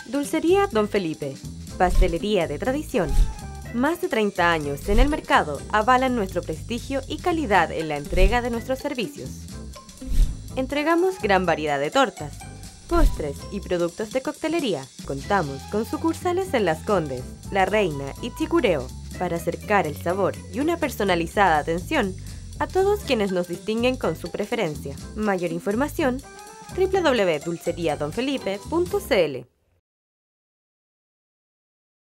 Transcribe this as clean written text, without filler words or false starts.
Dulcería Don Felipe, pastelería de tradición. Más de 30 años en el mercado avalan nuestro prestigio y calidad en la entrega de nuestros servicios. Entregamos gran variedad de tortas, postres y productos de coctelería. Contamos con sucursales en Las Condes, La Reina y Chicureo para acercar el sabor y una personalizada atención a todos quienes nos distinguen con su preferencia. Mayor información: www.dulceriadonfelipe.cl.